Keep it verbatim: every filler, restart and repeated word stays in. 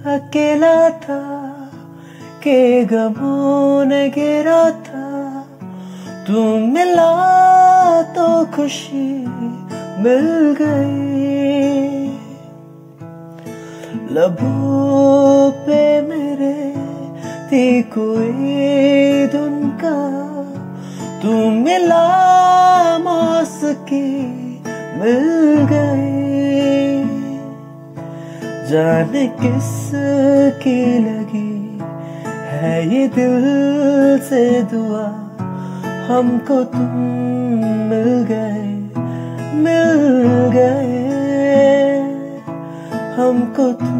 अकेला था के गमों ने घेरा था, तू मिला तो खुशी मिल गई। लबों पे मेरे थी कोई धुन का, तू मिला मौसिकी मिल गई। जाने किस की लगी है ये दिल से दुआ, हमको तुम मिल गए मिल गए, हमको तुम